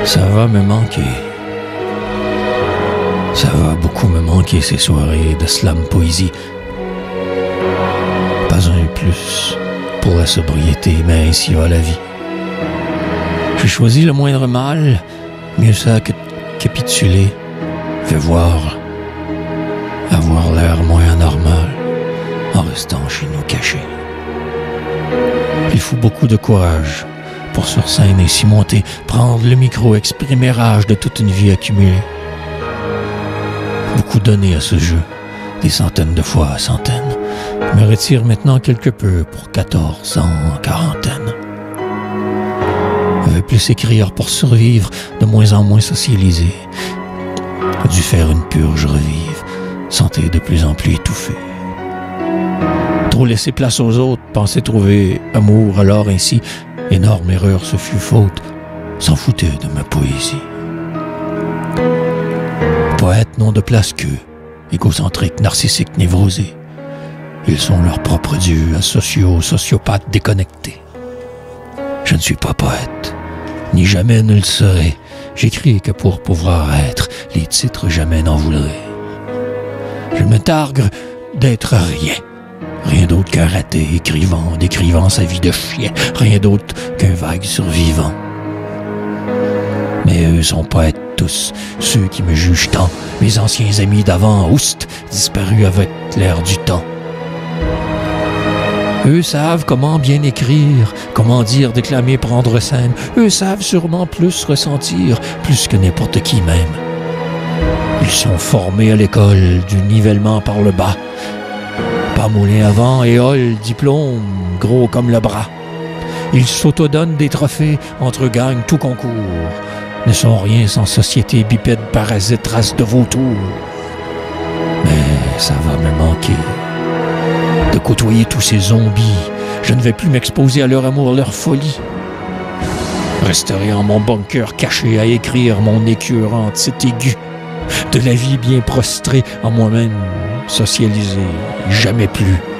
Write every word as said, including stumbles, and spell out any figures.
Ça va me manquer. Ça va beaucoup me manquer ces soirées de slam poésie. Pas un plus pour la sobriété, mais ainsi va la vie. J'ai choisi le moindre mal, mieux ça que de capituler. Fais voir, avoir l'air moins anormal en restant chez nous cachés. Il faut beaucoup de courage pour sur scène ainsi monter, prendre le micro, exprimer rage de toute une vie accumulée. Beaucoup donné à ce jeu, des centaines de fois à centaines, me retire maintenant quelque peu pour quatorze ans en quarantaine. Avait plus écrire pour survivre, de moins en moins socialisé. A dû faire une purge revive, santé de plus en plus étouffée. Trop laisser place aux autres, penser trouver amour, alors ainsi, énorme erreur, ce fut faute, s'en foutait de ma poésie. Poètes n'ont de place qu'eux, égocentriques, narcissiques, névrosés. Ils sont leurs propres dieux, asociaux, sociopathes déconnectés. Je ne suis pas poète, ni jamais ne le serai. J'écris que pour pouvoir être, les titres jamais n'en voudraient. Je me targue d'être rien. Rien d'autre qu'un raté écrivant, décrivant sa vie de chien. Rien d'autre qu'un vague survivant. Mais eux sont poètes tous, ceux qui me jugent tant. Mes anciens amis d'avant, oust, disparus avec l'air du temps. Eux savent comment bien écrire, comment dire, déclamer, prendre scène. Eux savent sûrement plus ressentir, plus que n'importe qui même. Ils sont formés à l'école du nivellement par le bas. Pas moulin avant, éole, diplôme, gros comme le bras. Ils s'autodonnent des trophées entre gangs tout concours. Ne sont rien sans société bipède, parasite, race de vautours. Mais ça va me manquer de côtoyer tous ces zombies. Je ne vais plus m'exposer à leur amour, leur folie. Resterai en mon bunker caché à écrire mon écœurant titre aigu. De la vie bien prostrée en moi-même, socialisé, jamais plus.